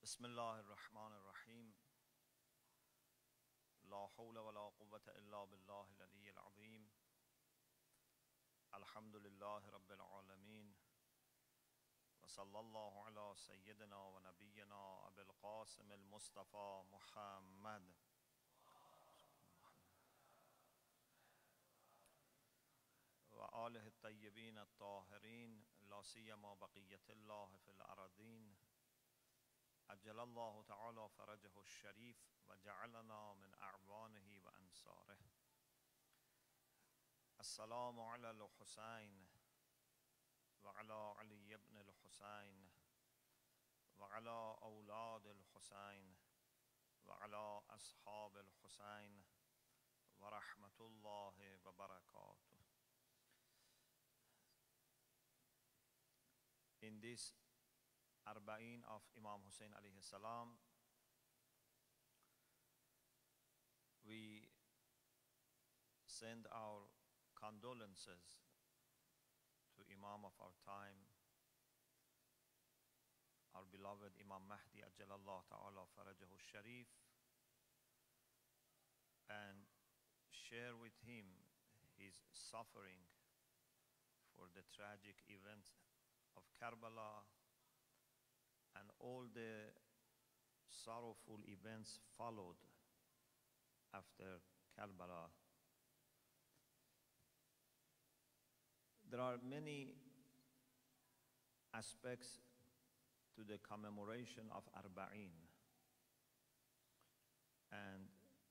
بسم الله الرحمن الرحيم لا حول ولا قوة إلا بالله العلي العظيم الحمد لله رب العالمين وصلى الله على سيدنا ونبينا أبي القاسم المصطفى محمد وآله الطيبين الطاهرين لا سيما بقية الله في الأرضين عجل الله تعالى فرجه الشريف وجعلنا من أعوانه وأنصاره. السلام على الحسين وعلى علي بن الحسين وعلى أولاد الحسين وعلى أصحاب الحسين ورحمة الله وبركاته. In this Arba'een of Imam Husayn alayhi salam, we send our condolences to Imam of our time, our beloved Imam Mahdi Ajjalallahu Ta'ala Farajahu Sharif, and share with him his suffering for the tragic event of Karbala and all the sorrowful events followed after Karbala. There are many aspects to the commemoration of Arba'een, and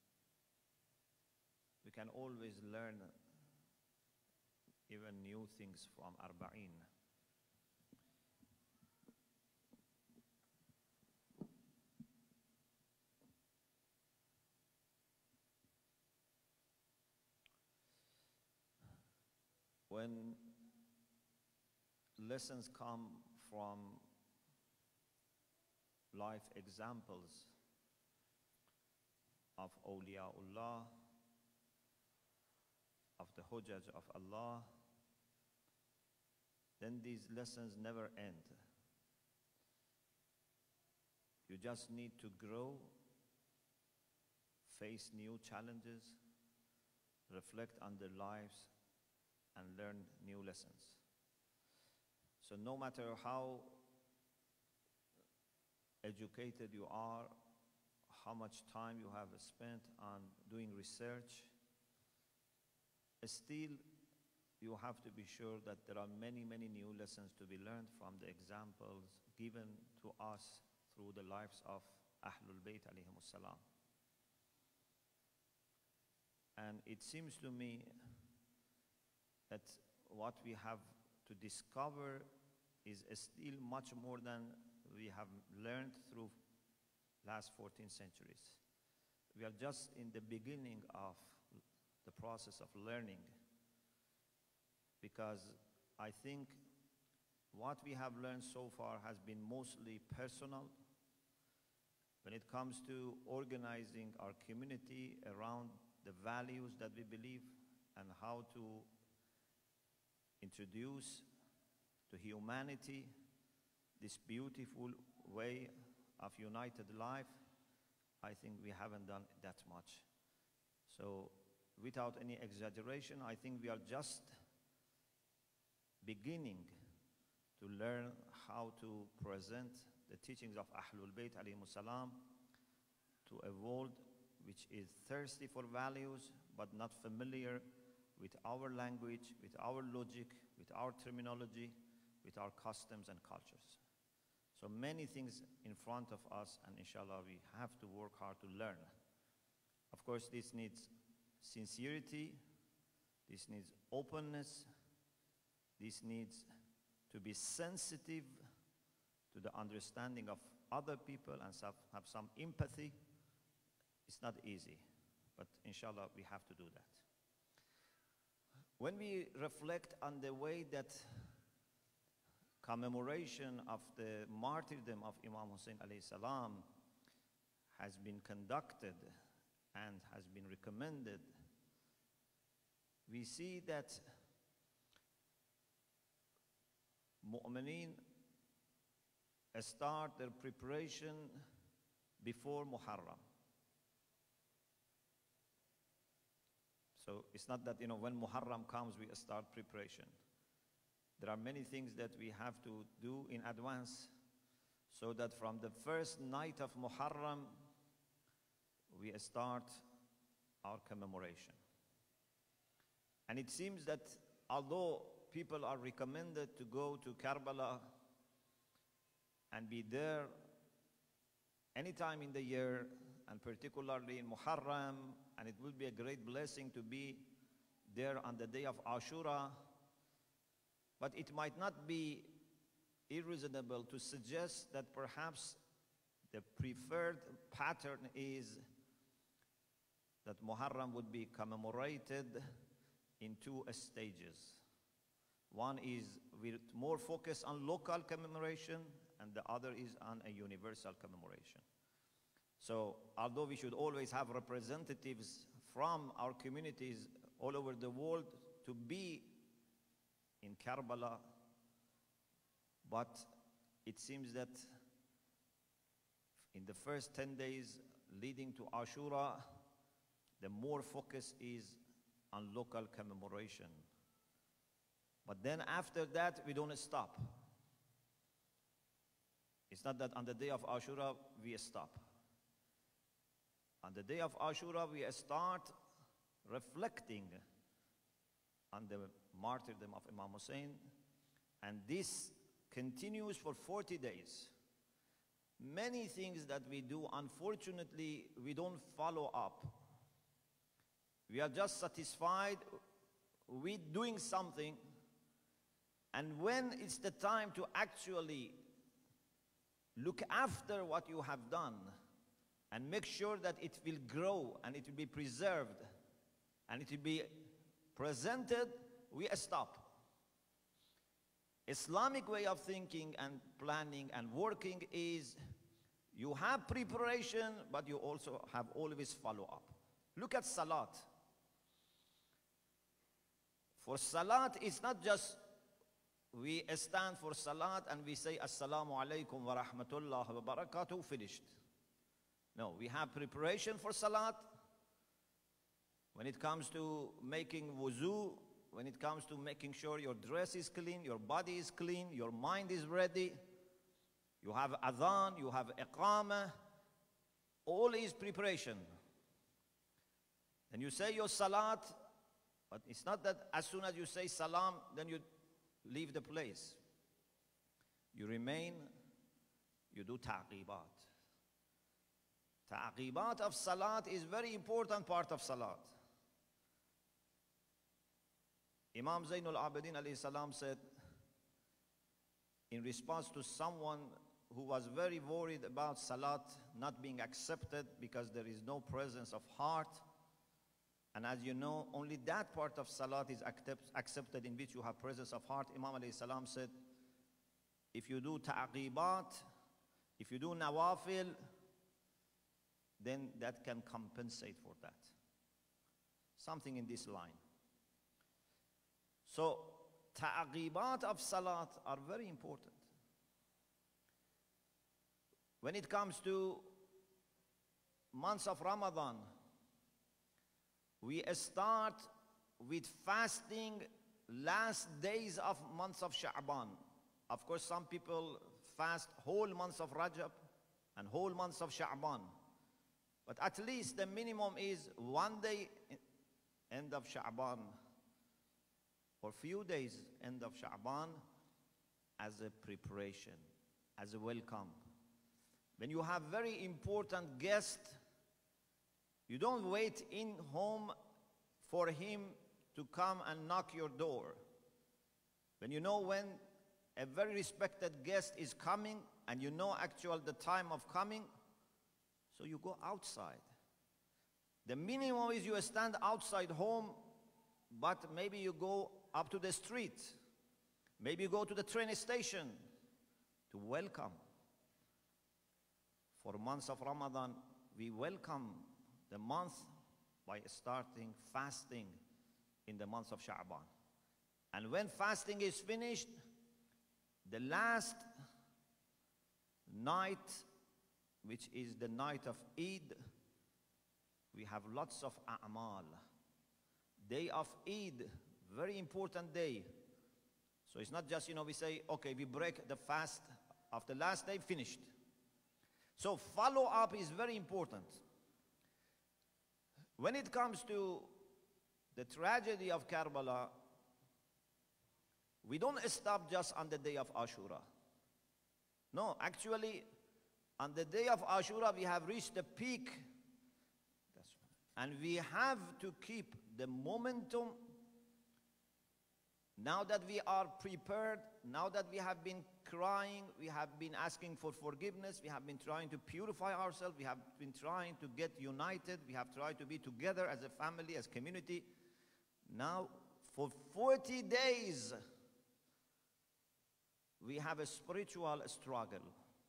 we can always learn even new things from Arba'een. When lessons come from life examples of awliyaullah, of the Hujjaj of Allah, then these lessons never end. You just need to grow, face new challenges, reflect on their lives, and learn new lessons. So no matter how educated you are, how much time you have spent on doing research, still you have to be sure that there are many, many new lessons to be learned from the examples given to us through the lives of Ahlul Bayt alayhimus salam. And it seems to me that what we have to discover is still much more than we have learned through last 14 centuries. We are just in the beginning of the process of learning, because I think what we have learned so far has been mostly personal. When it comes to organizing our community around the values that we believe and how to introduce to humanity this beautiful way of united life, I think we haven't done that much. So without any exaggeration, I think we are just beginning to learn how to present the teachings of Ahlul Bayt alayhimus salam to a world which is thirsty for values but not familiar with our language, with our logic, with our terminology, with our customs and cultures. So many things in front of us, and inshallah we have to work hard to learn. Of course, this needs sincerity, this needs openness, this needs to be sensitive to the understanding of other people and have some empathy. It's not easy, but inshallah we have to do that. When we reflect on the way that commemoration of the martyrdom of Imam Husayn alayhi salam has been conducted and has been recommended, we see that mu'mineen start their preparation before Muharram. So it's not that, when Muharram comes, we start preparation. There are many things that we have to do in advance so that from the first night of Muharram, we start our commemoration. And it seems that although people are recommended to go to Karbala and be there any time in the year, and particularly in Muharram, and it will be a great blessing to be there on the day of Ashura, but it might not be unreasonable to suggest that perhaps the preferred pattern is that Muharram would be commemorated in two stages. One is with more focus on local commemoration, and the other is on a universal commemoration. So although we should always have representatives from our communities all over the world to be in Karbala, but it seems that in the first 10 days leading to Ashura, the more focus is on local commemoration. But then after that, we don't stop. It's not that on the day of Ashura, we stop. On the day of Ashura, we start reflecting on the martyrdom of Imam Husayn, and this continues for 40 days. Many things that we do, unfortunately, we don't follow up. We are just satisfied with doing something, and when it's the time to actually look after what you have done and make sure that it will grow and it will be preserved and it will be presented, we stop. Islamic way of thinking and planning and working is you have preparation, but you also have always follow-up. Look at Salat. For Salat, it's not just we stand for Salat and we say Assalamu alaikum wa rahmatullah wa barakatuh, finished. No, we have preparation for Salat. When it comes to making wuzu, when it comes to making sure your dress is clean, your body is clean, your mind is ready, you have adhan, you have iqamah, all is preparation. And you say your salat, but it's not that as soon as you say salam, then you leave the place. You remain, you do ta'qibat. Ta'qibat of salat is very important part of salat. Imam Zaynul Abidin alayhi salam said, in response to someone who was very worried about salat not being accepted because there is no presence of heart, and as you know, only that part of salat is accepted in which you have presence of heart. Imam alayhi salam said, if you do ta'qibat, if you do nawafil, then that can compensate for that. Something in this line. So, ta'qibat of salat are very important. When it comes to months of Ramadan, we start with fasting last days of months of Sha'ban. Of course, some people fast whole months of Rajab and whole months of Sha'ban. But at least the minimum is 1 day end of Sha'ban, or few days end of Sha'ban, as a preparation, as a welcome. When you have very important guests, you don't wait in home for him to come and knock your door. When you know when a very respected guest is coming and you know actual the time of coming, so you go outside. The minimum is you stand outside home, but maybe you go up to the street. Maybe you go to the train station to welcome. For months of Ramadan, we welcome the month by starting fasting in the months of Sha'ban. And when fasting is finished, the last night, which is the night of Eid, we have lots of a'mal. Day of Eid, very important day. So it's not just, we say, okay, we break the fast of the last day, finished. So follow-up is very important. When it comes to the tragedy of Karbala, we don't stop just on the day of Ashura. No, actually, on the day of Ashura, we have reached the peak. And we have to keep the momentum. Now that we are prepared, now that we have been crying, we have been asking for forgiveness, we have been trying to purify ourselves, we have been trying to get united, we have tried to be together as a family, as community. Now, for 40 days, we have a spiritual struggle.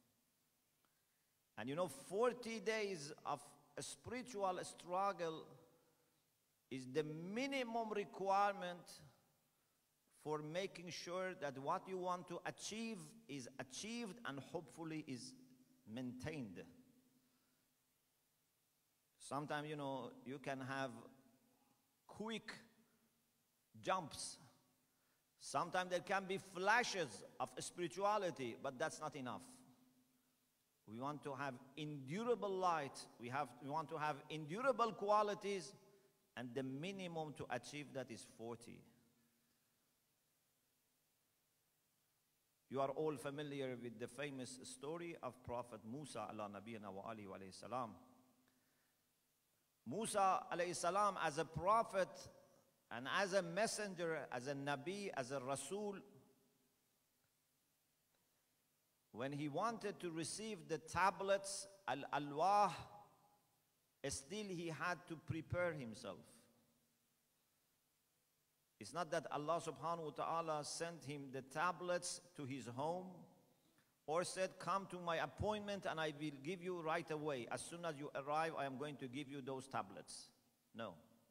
And 40 days of a spiritual struggle is the minimum requirement for making sure that what you want to achieve is achieved and hopefully is maintained. Sometimes, you can have quick jumps. Sometimes there can be flashes of spirituality, but that's not enough. We want to have endurable light. We want to have endurable qualities, and the minimum to achieve that is 40. You are all familiar with the famous story of Prophet Musa ala nabiyana wa alihi wa alayhi salam. Musa alayhi salam, as a prophet and as a messenger, as a nabi, as a rasul, when he wanted to receive the tablets, al-alwah, still he had to prepare himself. It's not that Allah subhanahu wa ta'ala sent him the tablets to his home or said, come to my appointment and I will give you right away. As soon as you arrive, I am going to give you those tablets. No.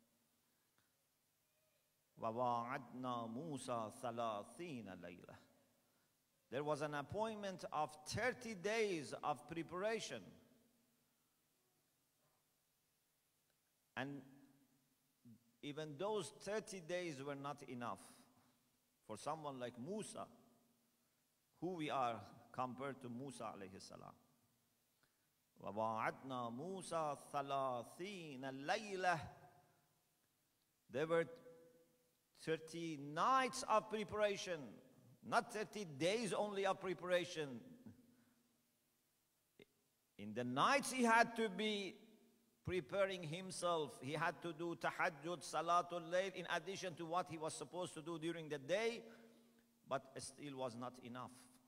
وَوَاعَدْنَا مُوسَى ثَلَاثِينَ لَيْلَةً. There was an appointment of 30 days of preparation. And even those 30 days were not enough for someone like Musa, who we are compared to Musa alayhi salam. وَوَاعَدْنَا مُوسَى ثَلَاثِينَ لَيْلَةً. There were 30 nights of preparation, not 30 days only of preparation. In the nights he had to be preparing himself. He had to do tahajjud, salatul layl, in addition to what he was supposed to do during the day, but still was not enough.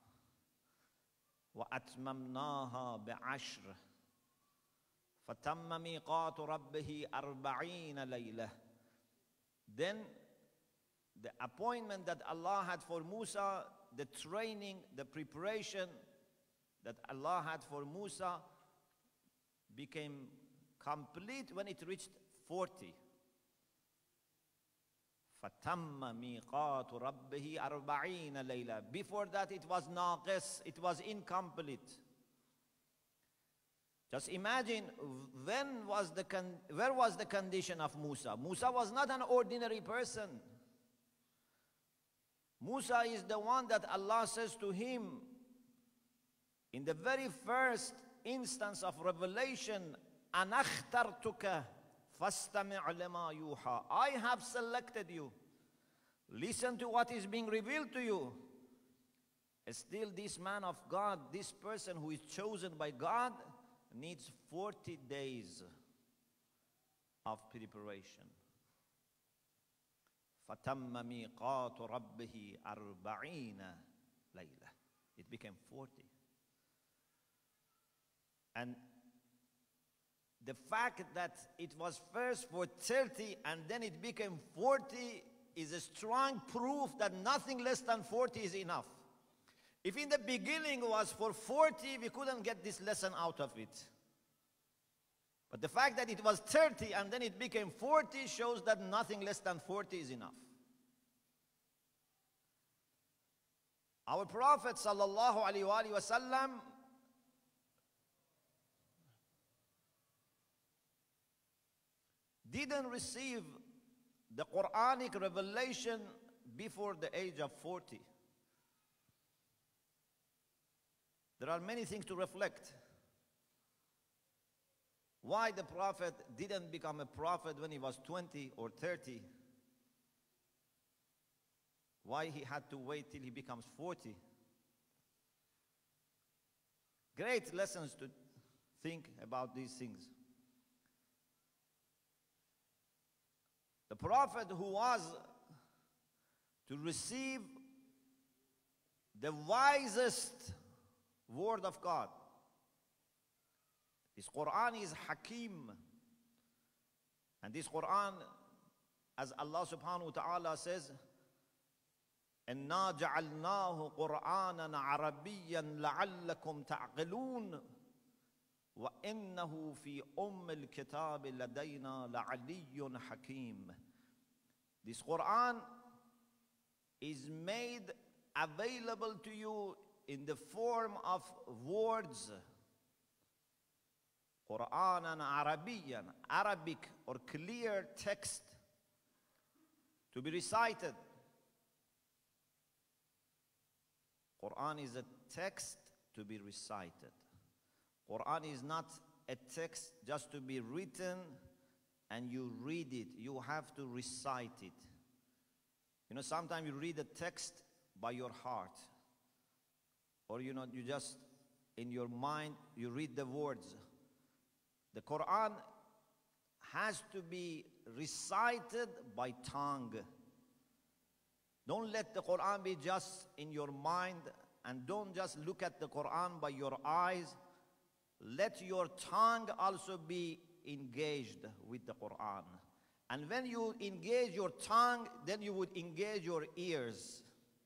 وَأَتْمَمْنَاهَا بِعَشْرٍ فَتَمَّ مِيقَاتُ رَبِّهِ 40 لَيْلَةً. Then the appointment that Allah had for Musa, the training, the preparation that Allah had for Musa became complete when it reached 40. فَتَمَّ مِيقَاتُ رَبِّهِ 40 لَيْلَةً. Before that it was naqis, it was incomplete. Just imagine, where was the condition of Musa? Musa was not an ordinary person. Musa is the one that Allah says to him in the very first instance of revelation, أَنَا اخْتَرْتُكَ فَاسْتَمِعْ لَمَا يُوحَى. I have selected you. Listen to what is being revealed to you. Still, this man of God, this person who is chosen by God, needs 40 days of preparation. فَتَمَّ مِيقَاتُ رَبِّهِ 40 لَيْلَةً. It became 40. And the fact that it was first for 30 and then it became 40 is a strong proof that nothing less than 40 is enough. If in the beginning was for 40, we couldn't get this lesson out of it. But the fact that it was 30 and then it became 40 shows that nothing less than 40 is enough. Our Prophet sallallahu alaihi wasallam didn't receive the Quranic revelation before the age of 40. There are many things to reflect. Why the Prophet didn't become a prophet when he was 20 or 30? Why he had to wait till he becomes 40? Great lessons to think about these things. The Prophet who was to receive the wisest word of God. This Quran is Hakim. And this Quran, as Allah subhanahu wa ta'ala says, إِنَّا جَعَلْنَاهُ قُرْآنًا عَرَبِيًّا لَعَلَّكُمْ تَعْقِلُونَ وَإِنَّهُ فِي الْكِتَابِ لَدَيْنَا لَعَلِيٌّ حَكِيمٌ. This Quran is made available to you in the form of words. Qur'anan Arabiyan, Arabic or clear text to be recited. Quran is a text to be recited. Quran is not a text just to be written and you read it. You have to recite it. You know, sometimes you read a text by your heart. Or you just, in your mind, you read the words. The Quran has to be recited by tongue. Don't let the Quran be just in your mind, and don't just look at the Quran by your eyes. Let your tongue also be engaged with the Quran. And when you engage your tongue, then you would engage your ears.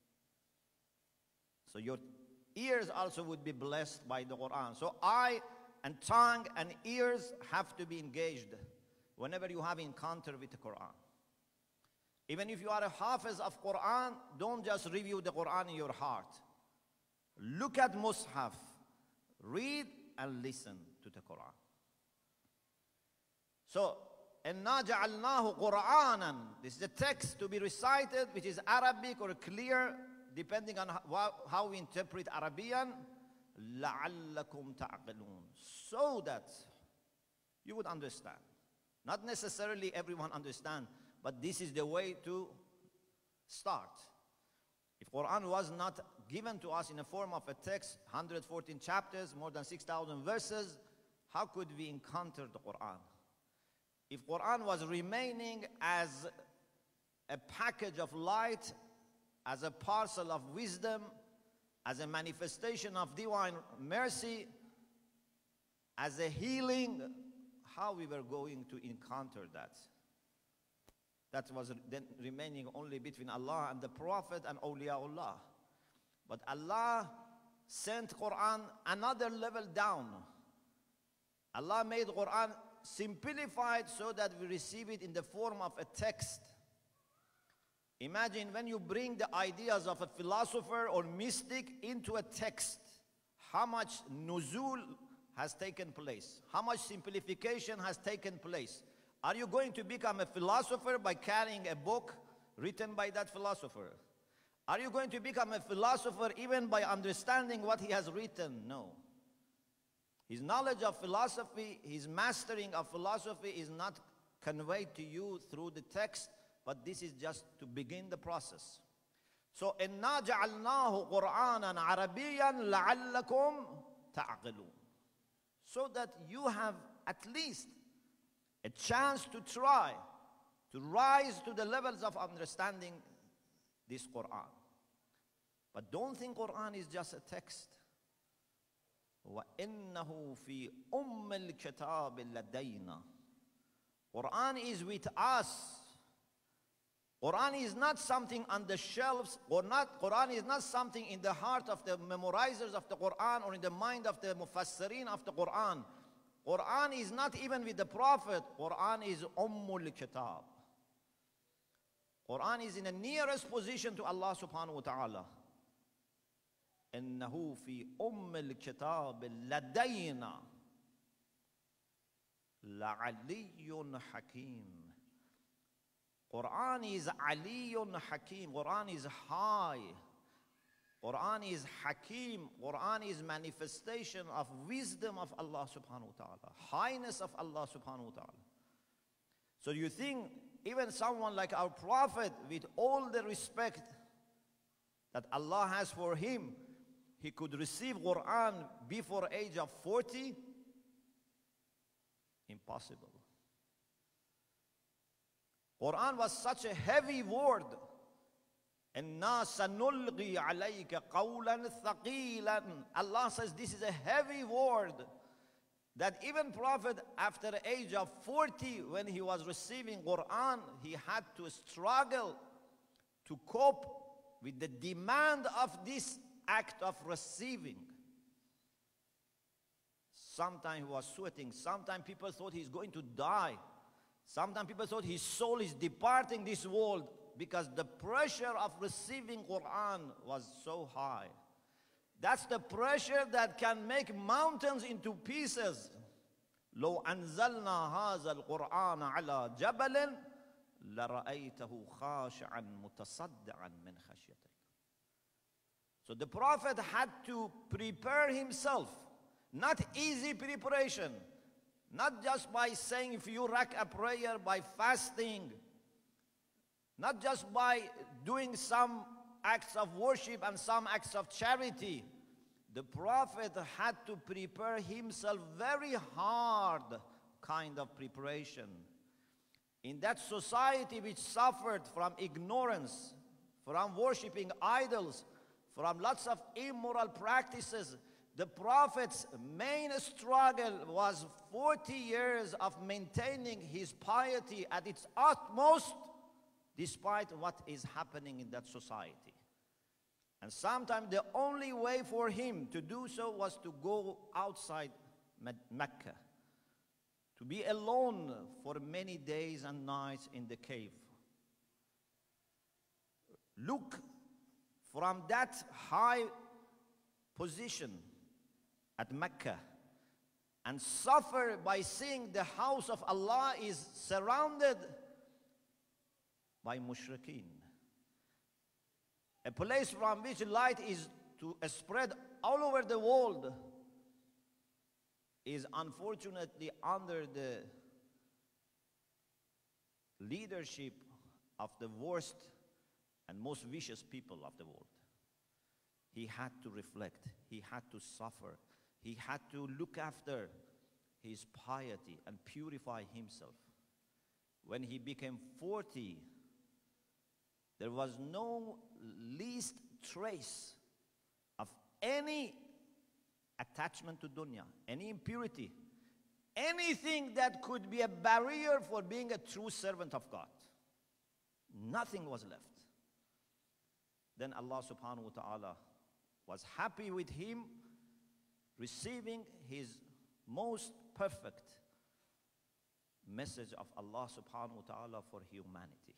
So your ears also would be blessed by the Quran. So eye and tongue and ears have to be engaged whenever you have encounter with the Quran. Even if you are a hafiz of Quran, don't just review the Quran in your heart. Look at Mus'haf, read and listen to the Quran. So, إِنَّا جَعَلْنَاهُ قُرْآنًا. This is a text to be recited, which is Arabic or clear, depending on how we interpret Arabian. لَعَلَّكُمْ تَعْقِلُونَ. So that you would understand. Not necessarily everyone understand, but this is the way to start. If Quran was not given to us in the form of a text, 114 chapters, more than 6,000 verses, how could we encounter the Quran? If Quran was remaining as a package of light, as a parcel of wisdom, as a manifestation of divine mercy, as a healing, how we were going to encounter that? That was then remaining only between Allah and the Prophet and awliyaullah. But Allah sent Quran another level down. Allah made Quran simplified so that we receive it in the form of a text. Imagine when you bring the ideas of a philosopher or mystic into a text, how much nuzul has taken place, how much simplification has taken place. Are you going to become a philosopher by carrying a book written by that philosopher? Are you going to become a philosopher even by understanding what he has written? No. His knowledge of philosophy, his mastering of philosophy is not conveyed to you through the text, but this is just to begin the process. So, إِنَّا جَعَلْنَاهُ قُرْآنًا عَرَبِيًّا لَعَلَّكُمْ تَعْقِلُونَ. So that you have at least a chance to try to rise to the levels of understanding this Quran. But don't think Quran is just a text. وَإِنَّهُ فِي الْكِتَابِ لَدَيْنَا. Quran is with us. Quran is not something on the shelves, Quran is not something in the heart of the memorizers of the Quran or in the mind of the mufassirin of the Quran. Quran is not even with the Prophet. Quran is Ummul Kitab. Quran is in the nearest position to Allah subhanahu wa ta'ala. إِنَّهُ فِي الْكِتَابِ لَدَيْنَا لَعَلِيٌّ حَكِيمٌ. Quran is Aliyun Hakim. Quran is high. Quran is Hakim. Quran is manifestation of wisdom of Allah subhanahu wa ta'ala, highness of Allah subhanahu wa ta'ala. So you think even someone like our Prophet, with all the respect that Allah has for him, he could receive Quran before age of 40? Impossible. Quran was such a heavy word. إِنَّا سَنُلْغِي عَلَيْكَ قَوْلًا ثَقِيلًا. Allah says this is a heavy word, that even Prophet after the age of 40, when he was receiving Quran, he had to struggle to cope with the demand of this act of receiving. Sometimes he was sweating. Sometimes people thought he's going to die. Sometimes people thought his soul is departing this world, because the pressure of receiving Quran was so high. That's the pressure that can make mountains into pieces. لو أنزلنا هذا القرآن على جبل لرأيته خاشعا متصدعا من خشية الله. So the Prophet had to prepare himself. Not easy preparation. Not just by saying a few rak'ah prayer, by fasting. Not just by doing some acts of worship and some acts of charity. The Prophet had to prepare himself very hard kind of preparation. In that society which suffered from ignorance, from worshipping idols, from lots of immoral practices, the Prophet's main struggle was 40 years of maintaining his piety at its utmost, despite what is happening in that society. And sometimes the only way for him to do so was to go outside Mecca, to be alone for many days and nights in the cave. Look, from that high position at Mecca, and suffer by seeing the house of Allah is surrounded by mushrikeen. A place from which light is to spread all over the world is unfortunately under the leadership of the worst and most vicious people of the world. He had to reflect, he had to suffer, he had to look after his piety and purify himself. When he became 40, there was no least trace of any attachment to dunya, any impurity, anything that could be a barrier for being a true servant of God. Nothing was left. Then Allah subhanahu wa ta'ala was happy with him, receiving his most perfect message of Allah subhanahu wa ta'ala for humanity.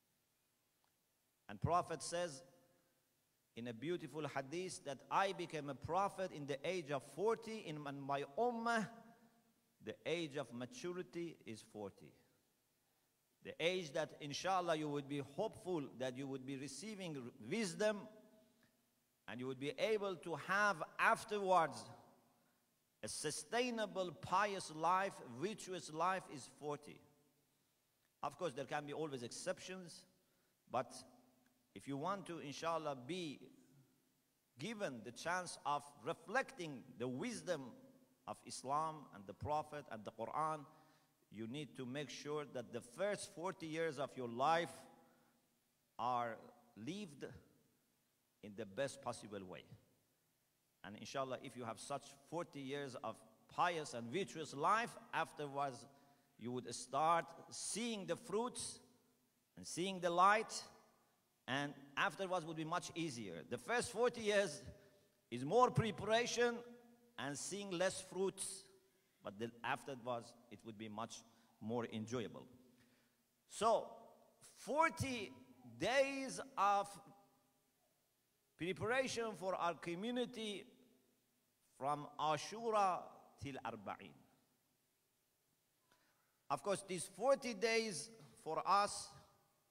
And Prophet says in a beautiful hadith that I became a prophet in the age of 40. In my ummah, the age of maturity is 40. The age that inshallah you would be hopeful that you would be receiving wisdom and you would be able to have afterwards a sustainable, pious life, virtuous life, is 40. Of course, there can be always exceptions, but if you want to, inshallah, be given the chance of reflecting the wisdom of Islam and the Prophet and the Quran, you need to make sure that the first 40 years of your life are lived in the best possible way. And inshallah, if you have such 40 years of pious and virtuous life, afterwards you would start seeing the fruits and seeing the light, and afterwards would be much easier. The first 40 years is more preparation and seeing less fruits, but then afterwards it would be much more enjoyable. So 40 days of preparation for our community from Ashura till Arba'een. Of course, these 40 days for us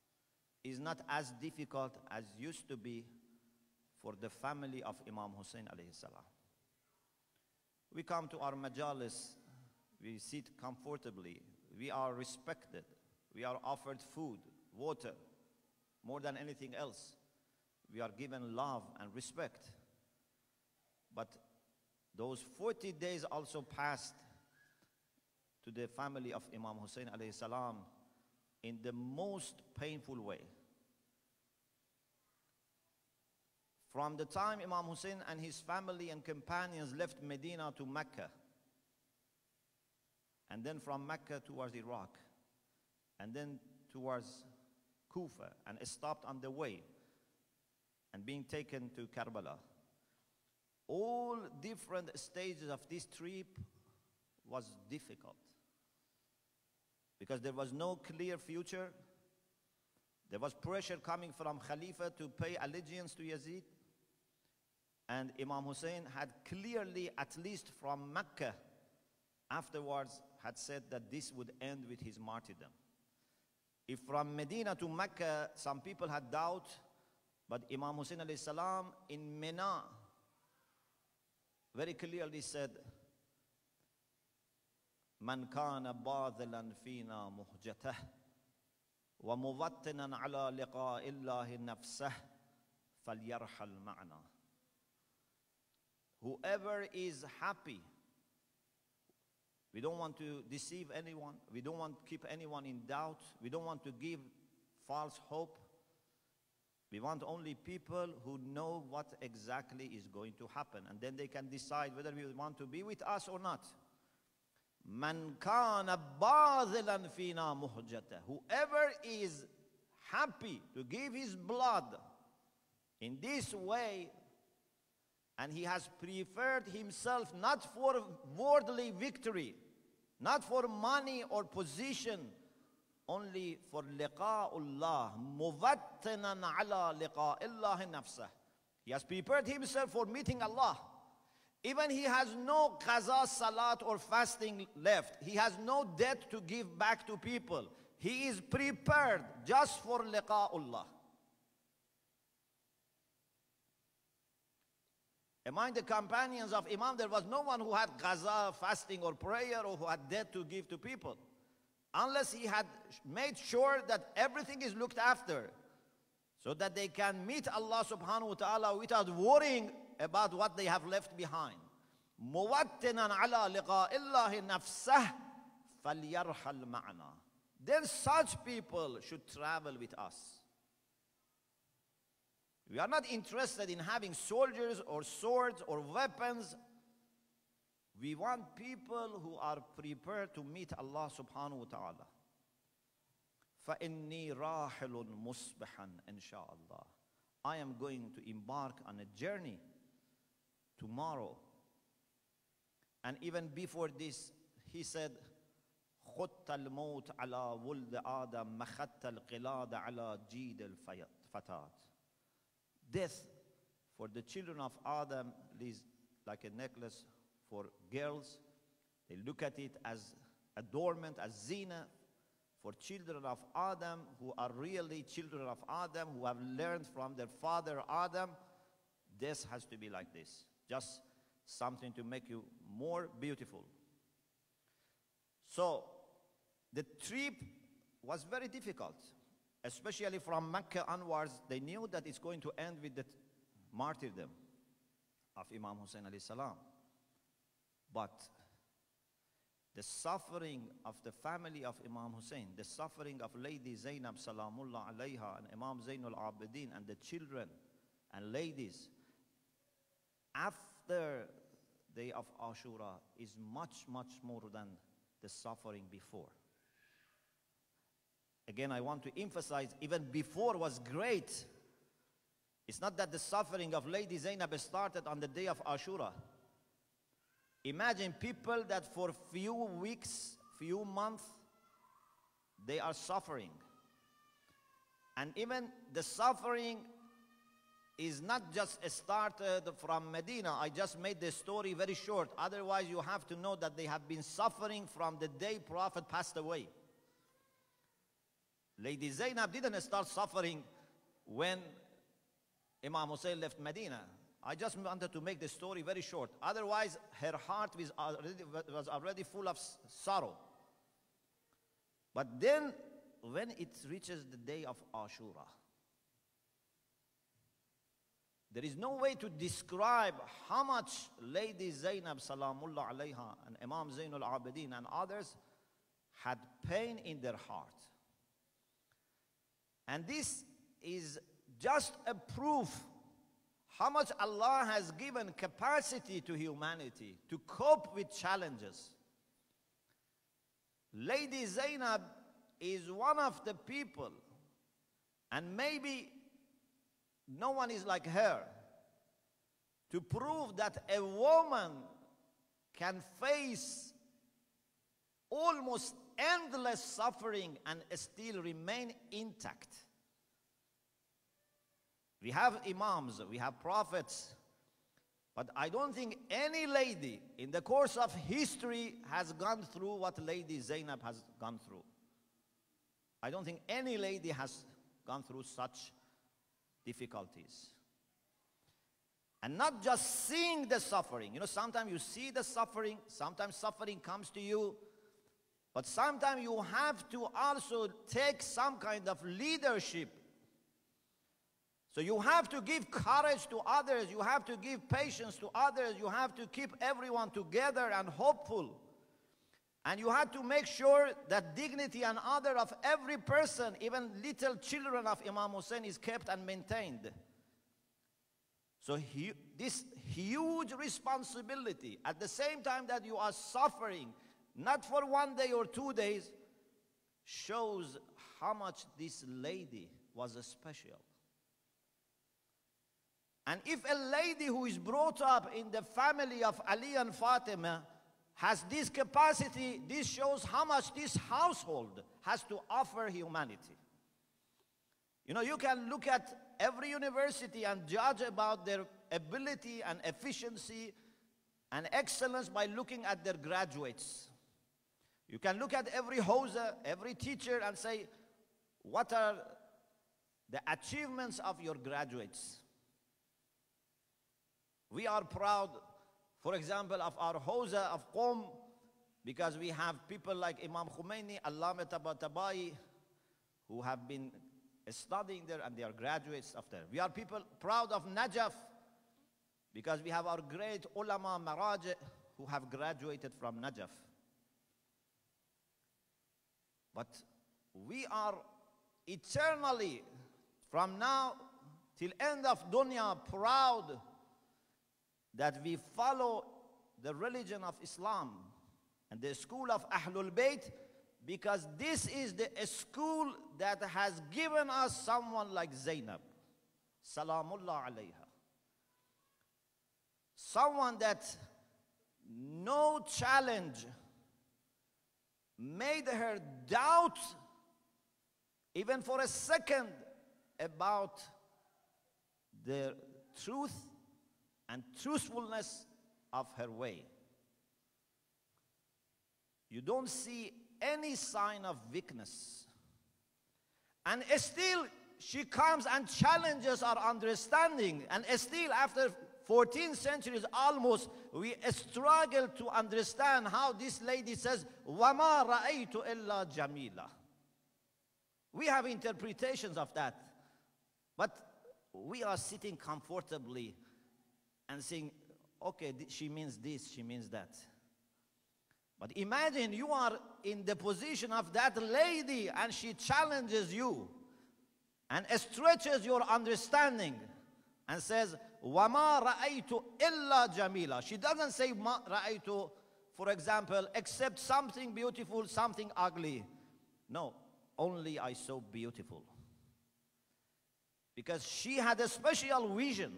is not as difficult as used to be for the family of Imam Husayn alayhi salam. We come to our majalis, we sit comfortably, we are respected, we are offered food, water, more than anything else. We are given love and respect. But those 40 days also passed to the family of Imam Husayn alayhi salam in the most painful way. From the time Imam Husayn and his family and companions left Medina to Mecca, and then from Mecca towards Iraq, and then towards Kufa, and stopped on the way, and being taken to Karbala. All different stages of this trip was difficult, because there was no clear future. There was pressure coming from Khalifa to pay allegiance to Yazid. And Imam Husayn had clearly, at least from Mecca, afterwards had said that this would end with his martyrdom. If from Medina to Mecca, some people had doubt, but Imam Husayn alayhi salam in Mina very clearly said, "Man kana badilan fina muhjatah wa muwattinan ala liqa'illahi nafsah falyarhal ma'na." Whoever is happy, we don't want to deceive anyone, we don't want to keep anyone in doubt, we don't want to give false hope. We want only people who know what exactly is going to happen, and then they can decide whether we want to be with us or not. Man kana badilan fina muhjata. Whoever is happy to give his blood in this way, and he has preferred himself not for worldly victory, not for money or position, only for liqa'ullah, muwattinan ala liqa'illahi nafsah. He has prepared himself for meeting Allah. Even he has no qaza, salat or fasting left. He has no debt to give back to people. He is prepared just for liqa'ullah. Among the companions of Imam, there was no one who had qaza, fasting or prayer, or who had debt to give to people, unless he had made sure that everything is looked after, so that they can meet Allah subhanahu wa ta'ala without worrying about what they have left behind. Muwattinan ala liqa'illahi nafsah falyarhal ma'na. Then such people should travel with us. We are not interested in having soldiers or swords or weapons. We want people who are prepared to meet Allah subhanahu wa ta'ala. فَإِنِّي رَاحِلٌ مُصْبِحًا إِنشَاءَ. I am going to embark on a journey tomorrow. And even before this, he said, خُطَّ الْمَوْتِ عَلَى وُلْدِ آدَمَ مَخَتَّ الْقِلَادَ عَلَى جِيدِ الْفَتَاتِ. Death for the children of Adam is like a necklace for girls. They look at it as adornment, as zina. For children of Adam, who are really children of Adam, who have learned from their father Adam, death has to be like this. Just something to make you more beautiful. So, the trip was very difficult. Especially from Mecca onwards, they knew that it's going to end with the martyrdom of Imam Husayn alayhi salam. But the suffering of the family of Imam Husayn, the suffering of Lady Zaynab salamullah alayha and Imam Zainul Abidin and the children and ladies after day of Ashura is much, much more than the suffering before. Again, I want to emphasize, even before was great. It's not that the suffering of Lady Zaynab started on the day of Ashura. Imagine people that for few weeks, few months, they are suffering. And even the suffering is not just started from Medina. I just made the story very short. Otherwise, you have to know that they have been suffering from the day Prophet passed away. Lady Zaynab didn't start suffering when Imam Husayn left Medina. I just wanted to make the story very short. Otherwise, her heart was already full of sorrow. But then, when it reaches the day of Ashura, there is no way to describe how much Lady Zaynab Salamullah alayha and Imam Zainul Abidin and others had pain in their heart. And this is just a proof how much Allah has given capacity to humanity to cope with challenges. Lady Zaynab is one of the people, and maybe no one is like her, to prove that a woman can face almost endless suffering and still remain intact. We have imams, we have prophets, but I don't think any lady in the course of history has gone through what Lady Zaynab has gone through. I don't think any lady has gone through such difficulties. And not just seeing the suffering. You know, sometimes you see the suffering, sometimes suffering comes to you, but sometimes you have to also take some kind of leadership. So you have to give courage to others, you have to give patience to others, you have to keep everyone together and hopeful. And you have to make sure that dignity and honor of every person, even little children of Imam Husayn, is kept and maintained. So this huge responsibility, at the same time that you are suffering, not for 1 day or 2 days, shows how much this lady was special. And if a lady who is brought up in the family of Ali and Fatima has this capacity, this shows how much this household has to offer humanity. You know, you can look at every university and judge about their ability and efficiency and excellence by looking at their graduates. You can look at every houser, every teacher, and say, what are the achievements of your graduates? We are proud, for example, of our houza of Qom, because we have people like Imam Khomeini, Allama Tabatabai, who have been studying there and they are graduates of there. We are people proud of Najaf, because we have our great ulama Maraj who have graduated from Najaf. But we are eternally, from now till end of dunya, proud that we follow the religion of Islam and the school of Ahlul Bayt, because this is the school that has given us someone like Zaynab, Salamullah alayha. Someone that no challenge made her doubt even for a second about the truth and truthfulness of her way. You don't see any sign of weakness. And still, she comes and challenges our understanding. And still, after 14 centuries almost, we struggle to understand how this lady says, وَمَا رَأَيْتُ إِلَّا جَمِيلًا. We have interpretations of that. But we are sitting comfortably and saying, okay, she means this, she means that. But imagine you are in the position of that lady and she challenges you and stretches your understanding and says, وَمَا رَأَيْتُ إِلَّا جَمِيلًا. She doesn't say, مَا رَأَيْتُ, for example, except something beautiful, something ugly. No, only I saw beautiful. Because she had a special vision.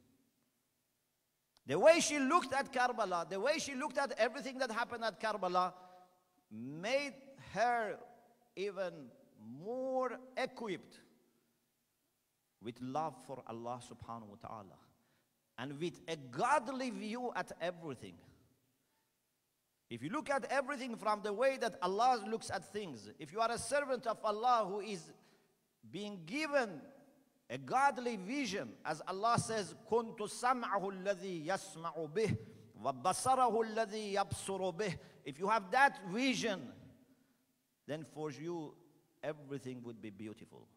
The way she looked at Karbala, the way she looked at everything that happened at Karbala, made her even more equipped with love for Allah subhanahu wa ta'ala and with a godly view at everything. If you look at everything from the way that Allah looks at things, if you are a servant of Allah who is being given a godly vision, as Allah says, كُنْتُ سَمْعَهُ الَّذِي يَسْمَعُ بِهِ وَبَصَرَهُ الَّذِي يَبْصُرُ بِهِ. If you have that vision, then for you everything would be beautiful.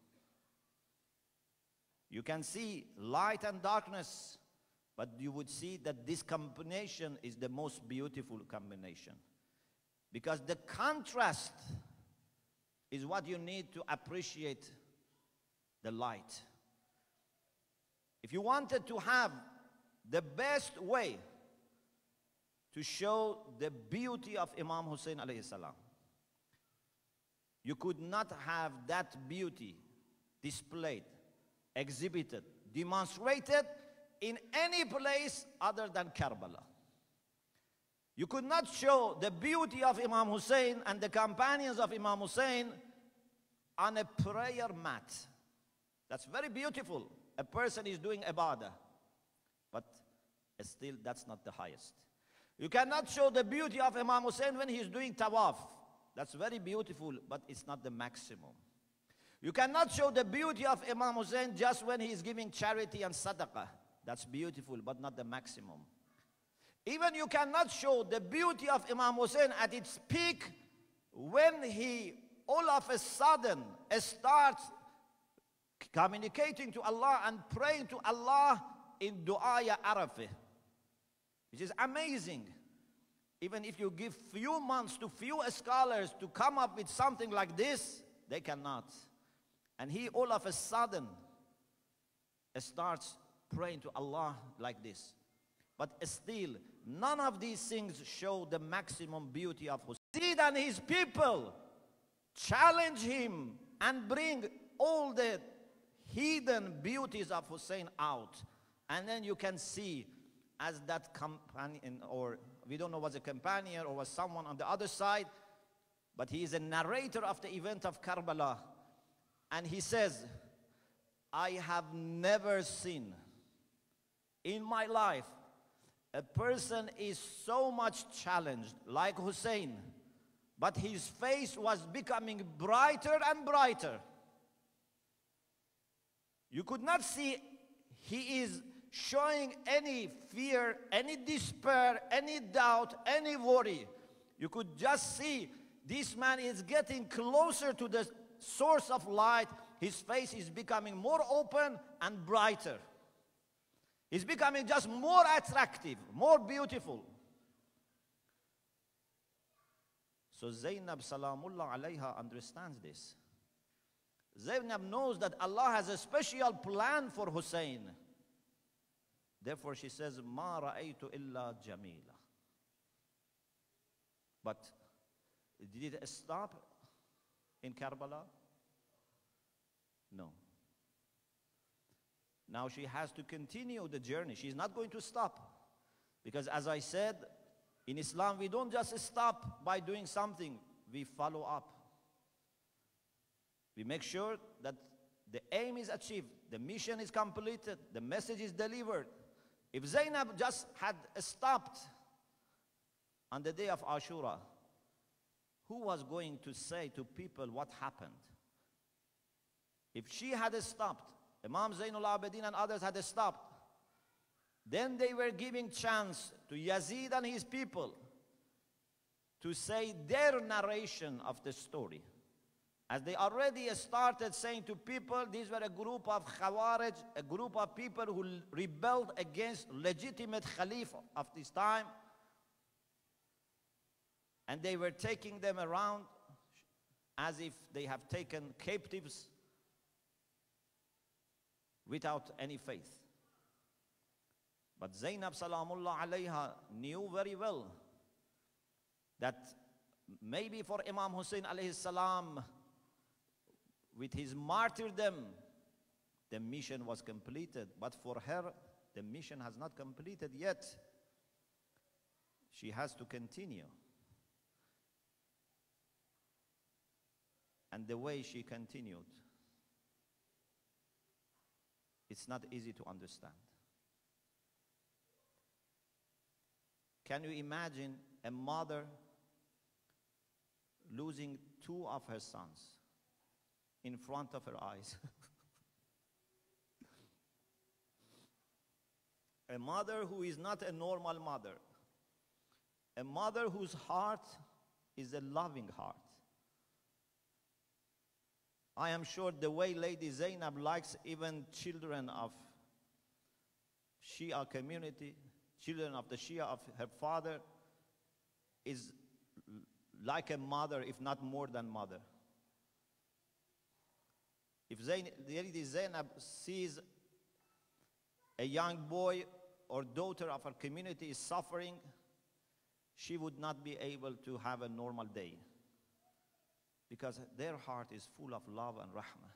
You can see light and darkness, but you would see that this combination is the most beautiful combination. Because the contrast is what you need to appreciate the light. If you wanted to have the best way to show the beauty of Imam Husayn alayhi salam, you could not have that beauty displayed, exhibited, demonstrated in any place other than Karbala. You could not show the beauty of Imam Husayn and the companions of Imam Husayn on a prayer mat. That's very beautiful. A person is doing ibadah, but still that's not the highest. You cannot show the beauty of Imam Husayn when he is doing tawaf. That's very beautiful, but it's not the maximum. You cannot show the beauty of Imam Husayn just when he is giving charity and sadaqah. That's beautiful, but not the maximum. Even you cannot show the beauty of Imam Husayn at its peak when he all of a sudden starts communicating to Allah and praying to Allah in Dua Ya Arafah, which is amazing. Even if you give few months to few scholars to come up with something like this, they cannot. And he all of a sudden starts praying to Allah like this. But still, none of these things show the maximum beauty of Husayn. And his people challenge him and bring all the hidden beauties of Husayn out. And then you can see as that companion, or we don't know was a companion or was someone on the other side, but he is a narrator of the event of Karbala. And he says, I have never seen in my life a person is so much challenged like Husayn, but his face was becoming brighter and brighter. You could not see he is showing any fear, any despair, any doubt, any worry. You could just see this man is getting closer to the source of light. His face is becoming more open and brighter. He's becoming just more attractive, more beautiful. So Zaynab Salamullah alayha understands this. Zaynab knows that Allah has a special plan for Husayn. Therefore she says, Ma ra'aytu illa jamila. But did it stop in Karbala? No. Now she has to continue the journey. She's not going to stop. Because as I said, in Islam we don't just stop by doing something. We follow up. We make sure that the aim is achieved, the mission is completed, the message is delivered. If Zaynab just had stopped on the day of Ashura, who was going to say to people what happened? If she had stopped, Imam Zainul Abidin and others had stopped, then they were giving chance to Yazid and his people to say their narration of the story. As they already started saying to people, these were a group of Khawarij, a group of people who rebelled against legitimate Khalif of this time. And they were taking them around as if they have taken captives without any faith. But Zaynab Salamullah alayha knew very well that maybe for Imam Husayn alayhi salam, with his martyrdom, the mission was completed. But for her, the mission has not completed yet. She has to continue. And the way she continued, it's not easy to understand. Can you imagine a mother losing two of her sons in front of her eyes. A mother who is not a normal mother. A mother whose heart is a loving heart. I am sure the way Lady Zaynab likes even children of Shia community, children of the Shia of her father, is like a mother, if not more than mother. If Lady Zaynab sees a young boy or daughter of her community is suffering, she would not be able to have a normal day, because their heart is full of love and rahmah.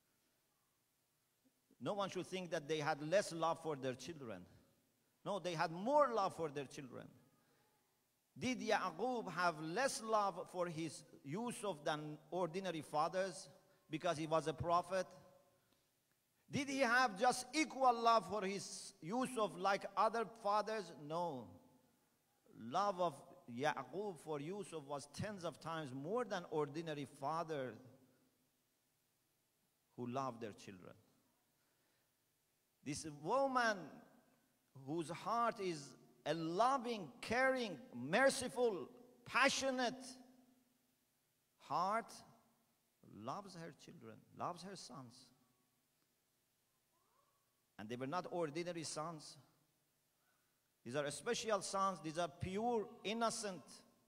No one should think that they had less love for their children. No, they had more love for their children. Did Ya'qub have less love for his Yusuf than ordinary fathers because he was a prophet? Did he have just equal love for his Yusuf like other fathers? No. Love of Ya'qub for Yusuf was tens of times more than ordinary fathers who loved their children. This woman whose heart is a loving, caring, merciful, passionate heart loves her children, loves her sons. And they were not ordinary sons. These are special sons. These are pure, innocent,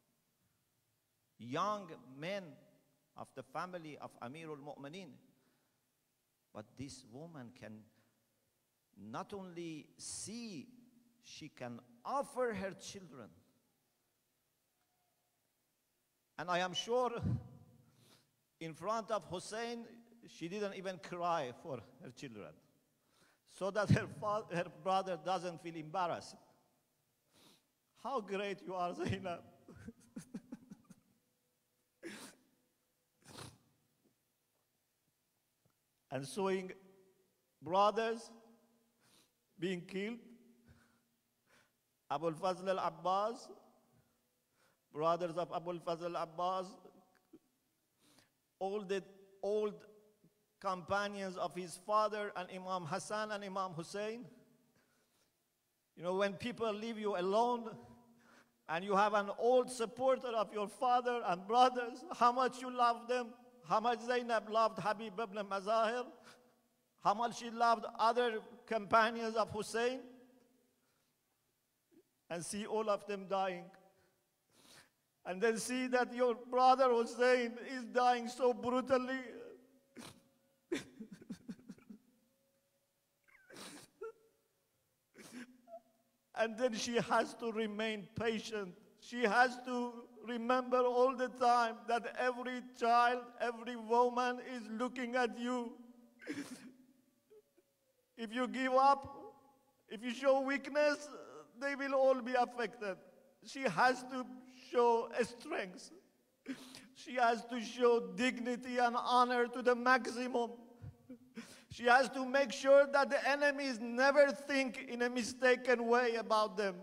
young men of the family of Amirul Mu'mineen. But this woman can not only see, she can offer her children. And I am sure in front of Hussein, she didn't even cry for her children, so that her brother doesn't feel embarrassed. How great you are, Zaynab. And showing brothers being killed, Abul Fazl al-Abbas, brothers of Abul Fazl al-Abbas, all the old companions of his father, and Imam Hassan and Imam Husayn. You know, when people leave you alone and you have an old supporter of your father and brothers, how much you love them, how much Zaynab loved Habib ibn Mazahir, how much she loved other companions of Hussein, and see all of them dying. And then see that your brother Hussein is dying so brutally. And then she has to remain patient. She has to remember all the time that every child, every woman is looking at you. If you give up, if you show weakness, they will all be affected. She has to show strength. She has to show dignity and honor to the maximum. She has to make sure that the enemies never think in a mistaken way about them.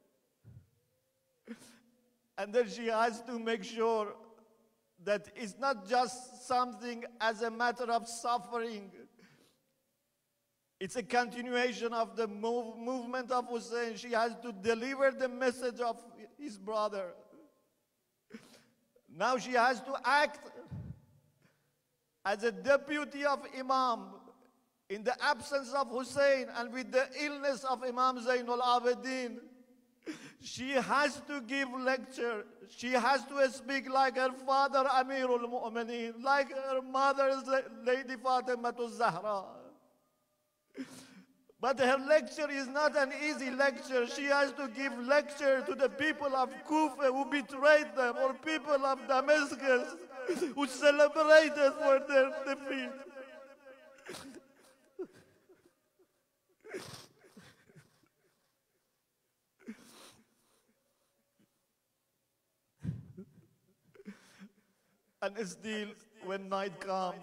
And then she has to make sure that it's not just something as a matter of suffering. It's a continuation of the movement of Hussein. She has to deliver the message of his brother. Now she has to act as a deputy of Imam in the absence of Hussein and with the illness of Imam Zainul Abidin. She has to give lecture. She has to speak like her father Amirul Mu'mineen, like her mother Lady Fatimatu Zahra. But her lecture is not an easy lecture. She has to give lecture to the people of Kufa who betrayed them, or people of Damascus who celebrated for their defeat. And still, when night comes,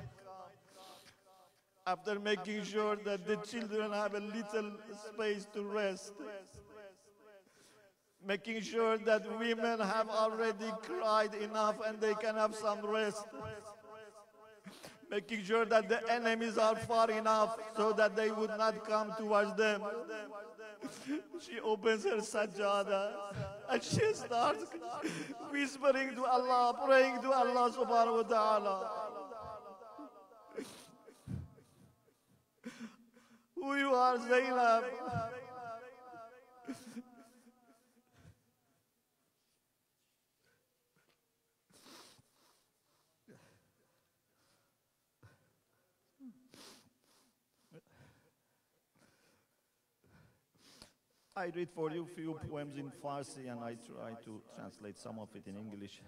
after making sure that the children have a little space to rest, making sure that women have already cried enough and they can have some rest, making sure that the enemies are far enough so that they would not come towards them. She opens her sajjada and she starts whispering to Allah, praying to Allah subhanahu wa ta'ala. Who you are, Zaynab? I read for you a few poems in Farsi and I try to translate some of it in English.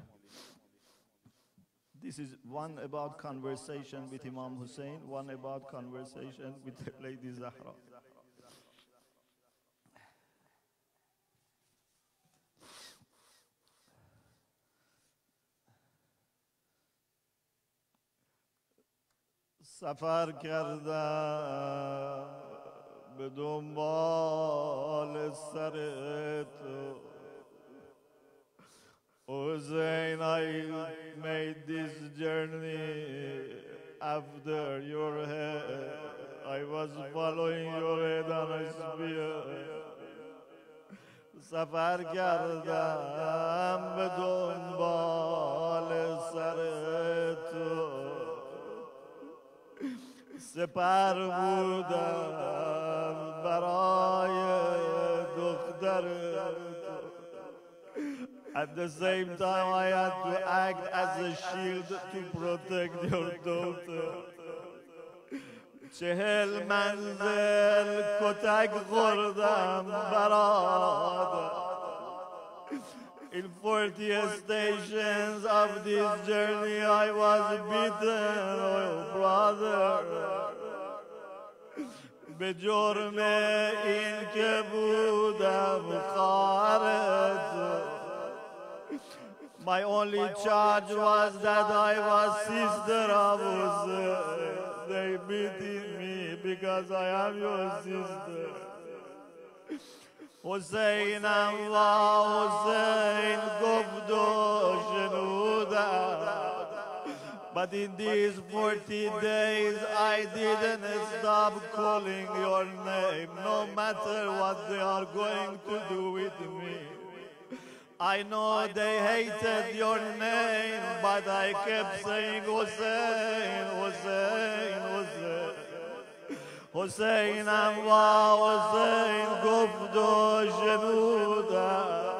This is one about conversation with Imam Husayn, one about conversation with Lady Zahra. سفر کردم به دنبال سر تو Hussein, I made this journey after your head. I was following your head on a spear. سفر کردم به دنبال سر تو سپر بودم برای دختر تو. At the same time I had to act as a shield to protect your daughter. 40 منزل کتک خوردم برادر. In 40 stations of this journey I was beaten, oh brother. به جرم این که بودم خواهر. My only charge was that I was sister of Hussein. They beat me because I am your sister. حسینم و حسین گفت و شنودم. But in these 40 days I didn't stop calling your name, no matter what they are going to do with me. I know they hated your name, but I kept saying Hussein, Hussein, Hussein. حسینم و حسین گفت و شنودم.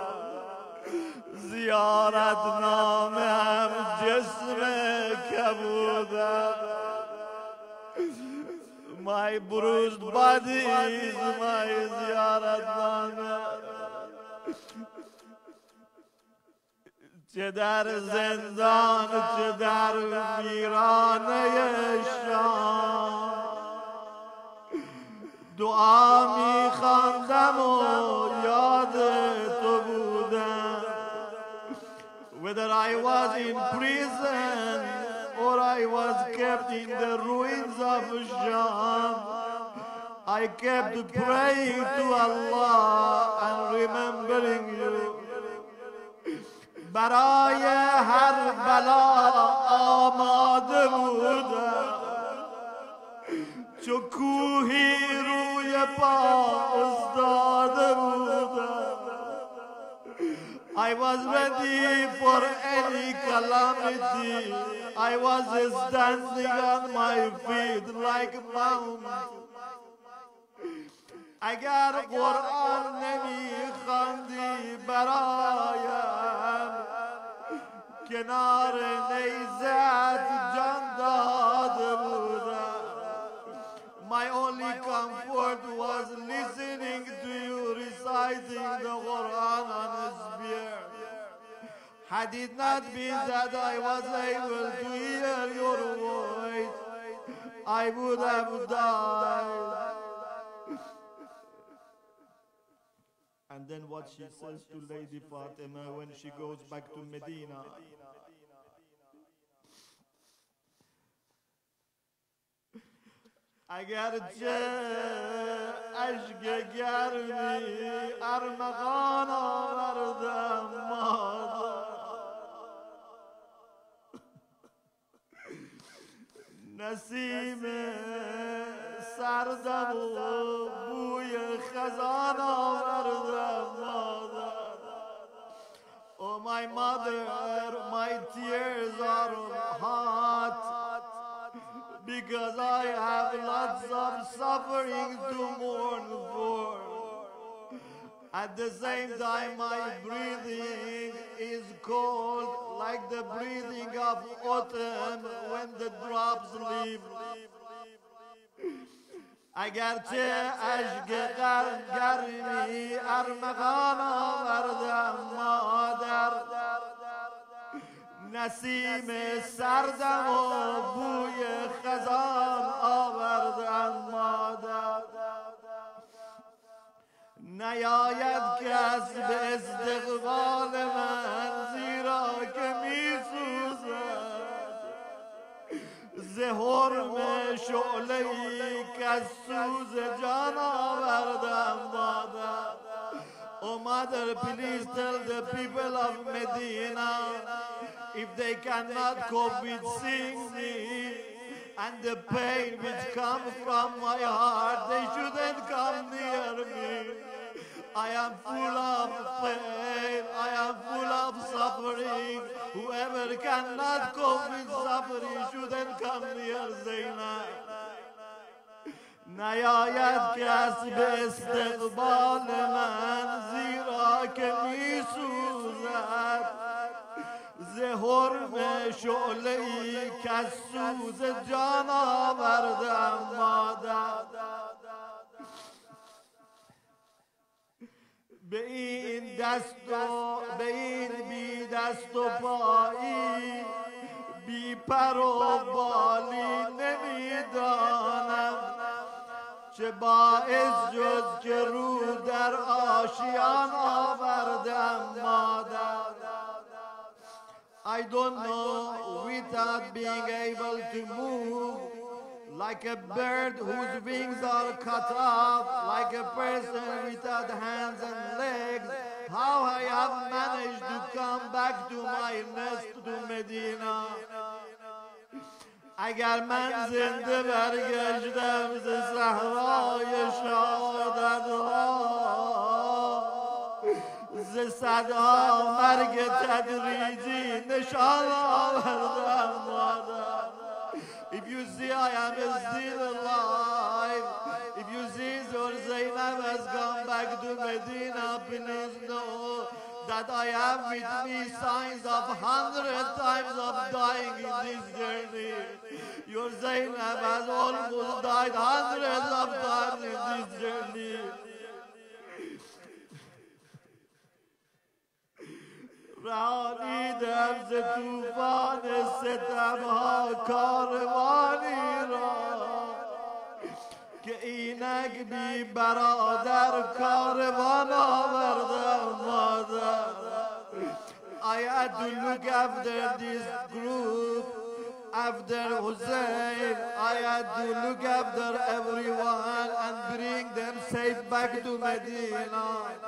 زیارت نامه هم جسم کبودم. My bruised body is my زیارت نامه. چه در زندان چه در ویرانه شام دعا می‌خواندم و یاد تو بودم. Whether I was in prison or I was kept in the ruins of Sham, I kept praying to Allah and remembering you. برای هر بلا آماده بودم. چو کوهی روی پا استاده بودم. I was ready for any calamity. I was standing on my feet like a mountain. اگر قرآن نمی‌خواندی برایم کنار نیزت جان داده بودم. My only comfort was listening to you reciting the Quran on a spear. Had it not been that I was able to hear your voice, I would have died. And then what she says to Lady Fatima when she goes back to Medina. اگرچه اشک گرمی ارمغان آمد نسیم سردم و بوی خزان آوردم مادر. Oh my mother, my tears are hot because I have lots of suffering to mourn for. At the same time, my breathing is cold like the breathing of autumn when the drops leave. اگرچه اشک گرمی ارمغان آوردم مادر، نسیم سردم و بوی خزان آوردم مادر. نیاید کس به استقبال من زیرا که می سوزد ز حرم شعله‌ای که از سوز جان آوردم مادر. Oh mother, please tell the people of Medina if they cannot cope with seeing me and the pain which comes from my heart, they shouldn't come near me. I am full of pain, I am full of suffering. Whoever cannot cope with suffering shouldn't come near Zaynab. نیاید کس به استقبال من زیرا که می سوزد ز حرم شعله‌ای که از سوز جان آوردم مادر. به این بی دست و پایی بی پر و بالی نمیدانم چه باعث جز که رو در آشیان آوردم مادر. I don't know without being able to move like a bird whose wings are cut off, like a person without hands and legs, how I have managed to come back to my nest to Medina. اگر من زنده برگشتم ز صحرای شهادت‌ها، ز صدها مرگ تدریجی نشان آوردم مادر. If you see I am still alive, if you see your Zaynab has gone back to Medina, please know that I have with me signs of 100 times of dying in this journey. Your Zaynab has almost died hundreds of times in this journey. رانیدم ز طوفان ستمها کاروانی را که اینک بی برادر کاروان آوردم مادر. I had to look after this group, after Hussein. I had to look after everyone and bring them safe back to Medina.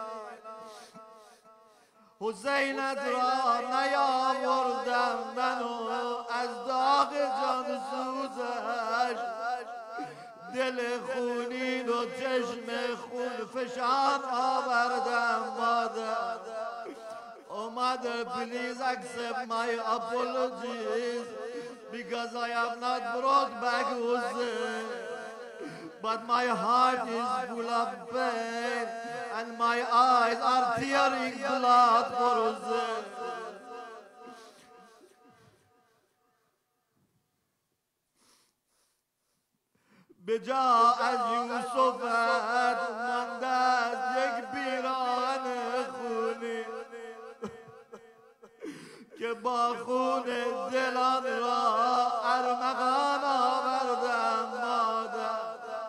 حسینت را نیاوردم منو از داغ جان سوزش، دل خونین و چشم خون فشان آوردم مادر. Oh mother, please accept my apologies because I have not brought back Hussein, but my heart is full of pain and my eyes are tearing blood for Hussein. به جا از یوسفت مانده است یک پیراهن خونی که با خون دلان را ارمغان آوردم مادر.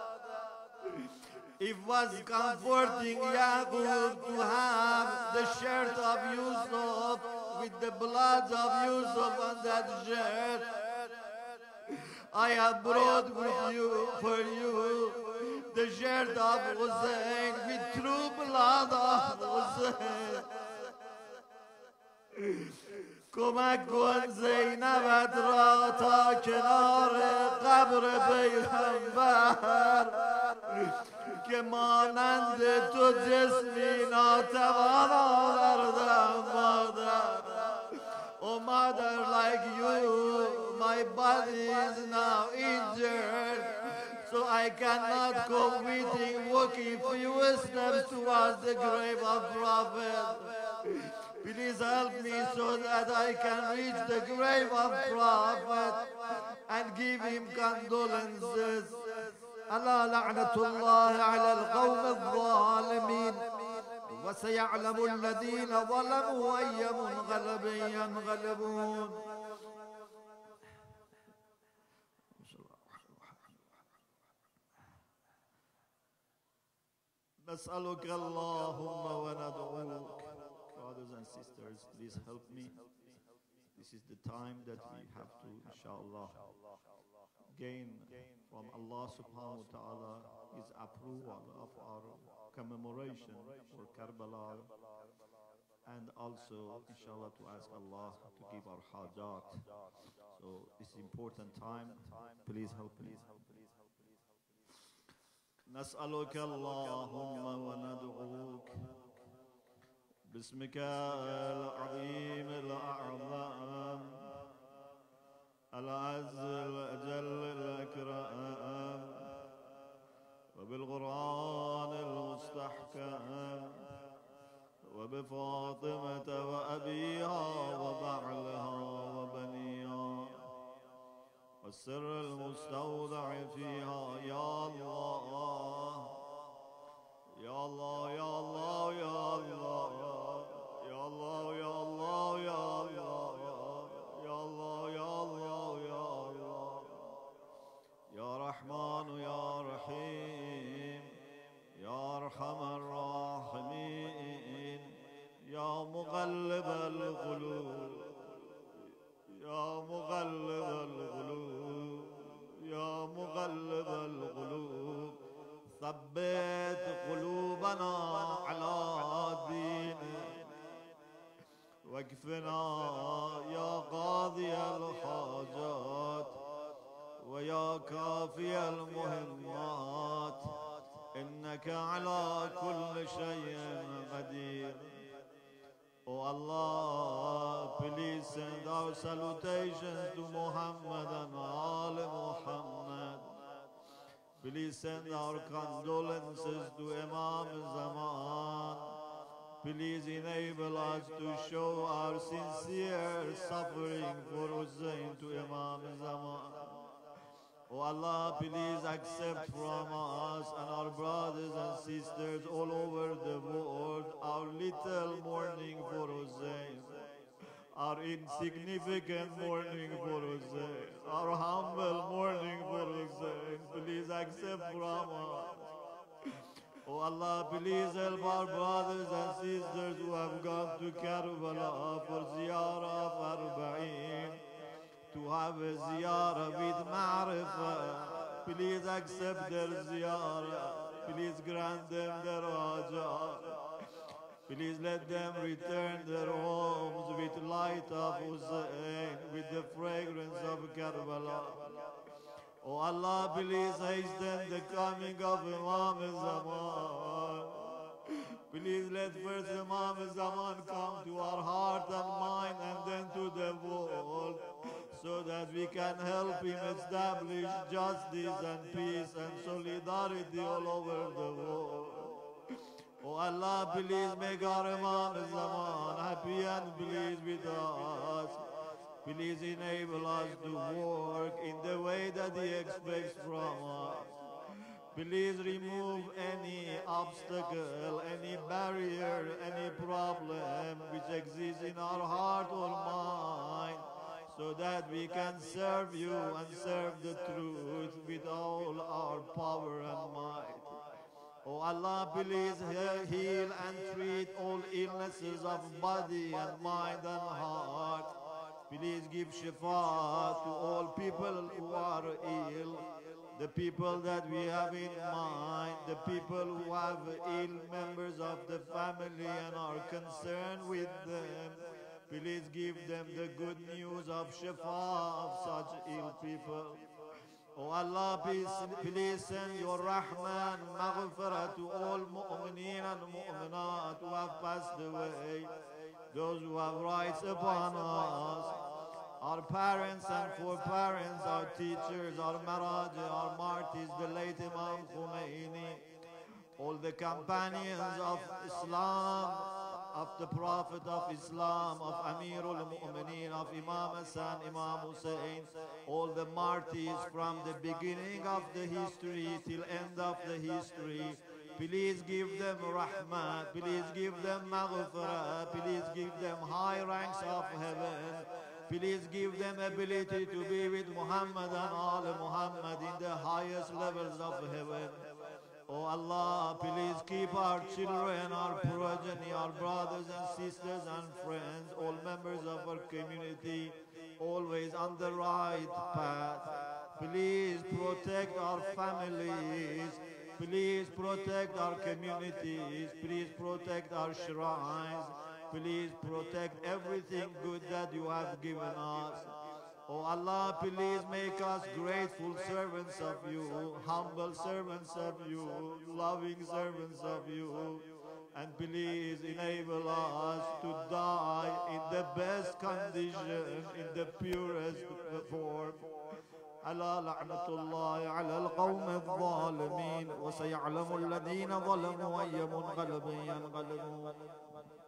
It was comforting Yaqub to have the shirt of Yusuf with the blood of Yusuf on that shirt. I have brought with you for you the shirt of Hussein with true blood of Hussein. کمک کن زینبت را تا کنار قبر پیغمبر که مانند تو جسمی ناتوان آوردم مادر. Oh mother, like you, my body is now injured, so I cannot go walking few steps towards the grave of Prophet. Please help me so that I can reach the grave of Prophet and give him condolences. ألا لعنة الله على القوم الظالمين وسيعلم الذين ظلموا أي منقلب ينقلبون. نسألك اللهم وندعوك. Brothers and sisters, please help me. This is the time that we have to, inshallah, gain from Allah subhanahu wa ta'ala his approval of our commemoration for Karbala, and also, inshallah, to ask Allah to give our hajat. So this is important time. Please help me. نسألك اللهم وندعوك باسمك العظيم الأعظم العز الأجل الأكرم وبالقرآن المستحكم وبفاطمة وأبيها وبعلها وبنيها والسر المستودع فيها يا الله يا الله يا الله يا الله يا الله يا الله يا الله يا الله يا الله يا الله يا رحمن يا رحيم يا أرحم الراحمين يا مقلب القلوب يا مقلب القلوب يا مقلب القلوب ثبت قلوبنا على دينك واكفنا يا قاضي الحاجات ويا كافي المهمات إنك على كل شيء قدير. Oh Allah, please send our salutations to Muhammad and Al Muhammad. Please send our condolences to Imam Zaman. Please enable us to show our sincere suffering for Husayn to Imam Zaman. Oh Allah, please accept from us and our brothers and sisters all over the world our little mourning for Husayn, our insignificant mourning for Husayn, our humble mourning for Husayn. Please accept from us. Oh Allah, please help our brothers and sisters who have gone to Karbala for ziyarah of Arba'een, to have a ziyarah with ma'rifah. Please accept their ziyarah. Please grant them their hajat. Please let them return their homes with light of Husayn, with the fragrance of Karbala. Oh Allah, please hasten the coming of Imam Zaman. Please let first Imam Zaman come to our heart and mind and then to the world, so that we can help him establish justice and peace and solidarity all over the world. Oh Allah, please make our Imam Zaman happy and pleased with us. Please enable us to work in the way that he expects from us. Please remove any obstacle, any barrier, any problem which exists in our heart or mind, so that we can serve you and serve the truth with all our power and might. Oh Allah, please heal and treat all illnesses of body and mind and heart. Please give shifa to all people who are ill, the people that we have in mind, the people who have ill members of the family and are concerned with them. Please give them the good news of shifa of such ill people. Oh Allah, please send your rahman, maghfirah to all mu'mineen and mu'minat who have passed away, those who have rights upon us, our parents and foreparents, our teachers, our maraji, our martyrs, the late Imam Khomeini, all the companions of Islam, of the Prophet of Islam, of Amirul Mu'mineen, of Imam Hassan, Imam Husayn, all the martyrs from the beginning of the history till end of the history. Please give them rahmah, please give them maghfirah, please give them high ranks of heaven. Please give them ability to be with Muhammad and all Muhammad in the highest levels of heaven. Oh Allah, please keep our children, our progeny, our brothers and sisters and friends, all members of our community, always on the right path. Please protect our families. Please protect our communities. Please protect our shrines. Please protect everything good that you have given us. Oh Allah, please make us grateful servants of you, humble servants of you, loving servants of you. And please enable us to die in the best condition, in the purest form. ألا لعنة الله على القوم الظالمين وسيعلم الذين ظلموا أي منقلب ينقلبون.